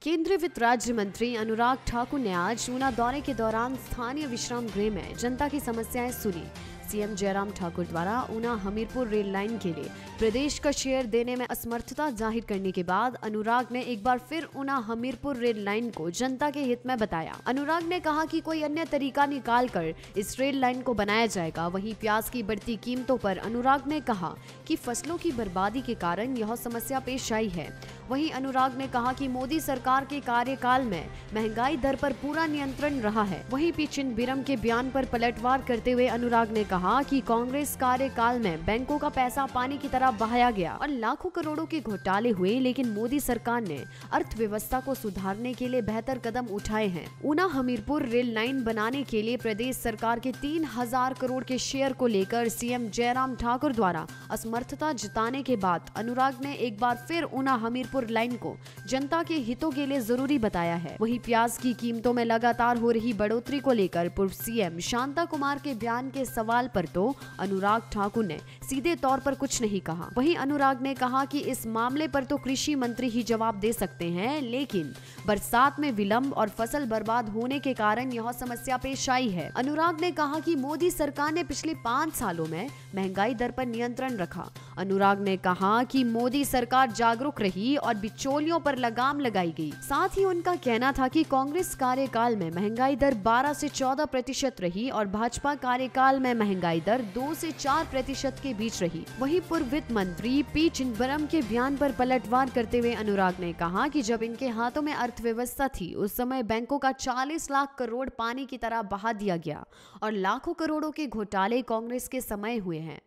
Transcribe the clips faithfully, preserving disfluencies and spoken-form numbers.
केंद्रीय वित्त राज्य मंत्री अनुराग ठाकुर ने आज ऊना दौरे के दौरान स्थानीय विश्राम गृह में जनता की समस्याएं सुनी। सीएम जयराम ठाकुर द्वारा ऊना हमीरपुर रेल लाइन के लिए प्रदेश का शेयर देने में असमर्थता जाहिर करने के बाद अनुराग ने एक बार फिर ऊना हमीरपुर रेल लाइन को जनता के हित में बताया। अनुराग ने कहा कि कोई अन्य तरीका निकालकर इस रेल लाइन को बनाया जाएगा। वहीं प्याज की बढ़ती कीमतों पर अनुराग ने कहा कि फसलों की बर्बादी के कारण यह समस्या पेश आई है। वहीं अनुराग ने कहा कि मोदी सरकार के कार्यकाल में महंगाई दर पर पूरा नियंत्रण रहा है। वहीं पी चिदंबरम के बयान पर पलटवार करते हुए अनुराग ने कहा कि कांग्रेस कार्यकाल में बैंकों का पैसा पानी की तरह बहाया गया और लाखों करोड़ों के घोटाले हुए, लेकिन मोदी सरकार ने अर्थव्यवस्था को सुधारने के लिए बेहतर कदम उठाए हैं। ऊना हमीरपुर रेल लाइन बनाने के लिए प्रदेश सरकार के तीन हजार करोड़ के शेयर को लेकर सीएम जयराम ठाकुर द्वारा असमर्थता जताने के बाद अनुराग ने एक बार फिर ऊना हमीरपुर लाइन को जनता के हितों के लिए जरूरी बताया है। वहीं प्याज की कीमतों में लगातार हो रही बढ़ोतरी को लेकर पूर्व सीएम शांता कुमार के बयान के सवाल पर तो अनुराग ठाकुर ने सीधे तौर पर कुछ नहीं कहा। वहीं अनुराग ने कहा कि इस मामले पर तो कृषि मंत्री ही जवाब दे सकते हैं, लेकिन बरसात में विलंब और फसल बर्बाद होने के कारण यह समस्या पेश आई है। अनुराग ने कहा कि मोदी सरकार ने पिछले पाँच सालों में महंगाई दर पर नियंत्रण रखा। अनुराग ने कहा कि मोदी सरकार जागरूक रही और बिचौलियों पर लगाम लगाई गई। साथ ही उनका कहना था कि कांग्रेस कार्यकाल में महंगाई दर बारह से चौदह प्रतिशत रही और भाजपा कार्यकाल में महंगाई दर दो से चार प्रतिशत के बीच रही। वहीं पूर्व वित्त मंत्री पी चिदंबरम के बयान पर पलटवार करते हुए अनुराग ने कहा कि जब इनके हाथों में अर्थव्यवस्था थी उस समय बैंकों का चालीस लाख करोड़ पानी की तरह बहा दिया गया और लाखों करोड़ों के घोटाले कांग्रेस के समय हुए हैं।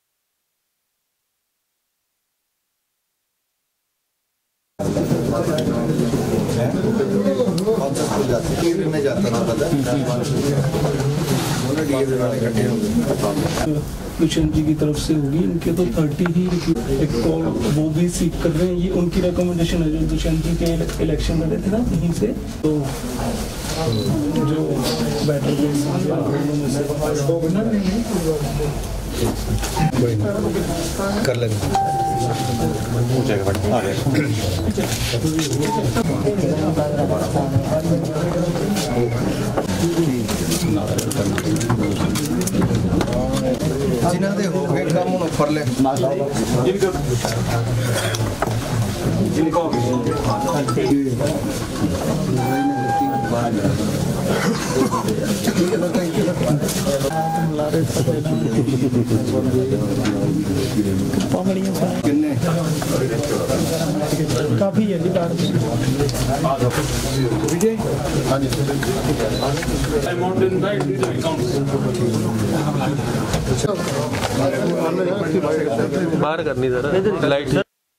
किशन जी की तरफ से होगी, इनके तो थर्टी ही एक कॉल वो भी सीख कर रहे हैं। ये उनकी रिकमेंडेशन है जो दुष्यंत जी के इलेक्शन लड़े थे ना यहीं से, तो जो बैटर कर लेंगे जिन्हें दे हो गए काम उन्होंने कर ले जिनको काफी है विजय बाहर करनी जरा लाइट।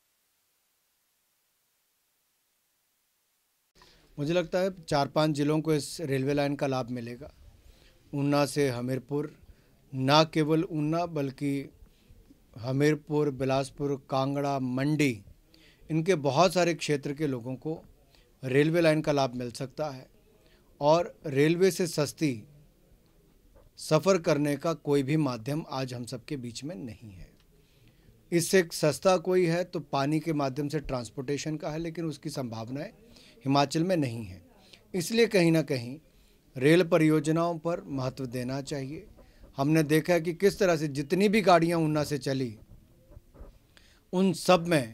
मुझे लगता है चार पांच जिलों को इस रेलवे लाइन का लाभ मिलेगा। ऊना से हमीरपुर, ना केवल ऊना बल्कि हमीरपुर, बिलासपुर, कांगड़ा, मंडी, इनके बहुत सारे क्षेत्र के लोगों को रेलवे लाइन का लाभ मिल सकता है। और रेलवे से सस्ती सफ़र करने का कोई भी माध्यम आज हम सबके बीच में नहीं है। इससे सस्ता कोई है तो पानी के माध्यम से ट्रांसपोर्टेशन का है, लेकिन उसकी संभावनाएं हिमाचल में नहीं है। इसलिए कहीं ना कहीं रेल परियोजनाओं पर महत्व देना चाहिए। हमने देखा है कि किस तरह से जितनी भी गाड़ियां ऊना से चली उन सब में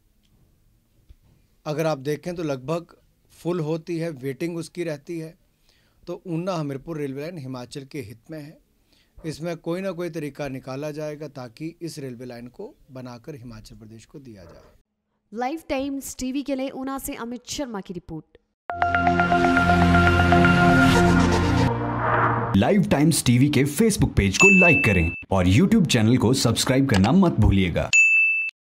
अगर आप देखें तो लगभग फुल होती है, वेटिंग उसकी रहती है। तो ऊना हमीरपुर रेलवे लाइन हिमाचल के हित में है। इसमें कोई ना कोई तरीका निकाला जाएगा ताकि इस रेलवे लाइन को बनाकर हिमाचल प्रदेश को दिया जाए। लाइव टाइम्स टीवी के लिए ऊना से अमित शर्मा की रिपोर्ट। लाइव टाइम्स टीवी के फेसबुक पेज को लाइक करें और यूट्यूब चैनल को सब्सक्राइब करना मत भूलिएगा।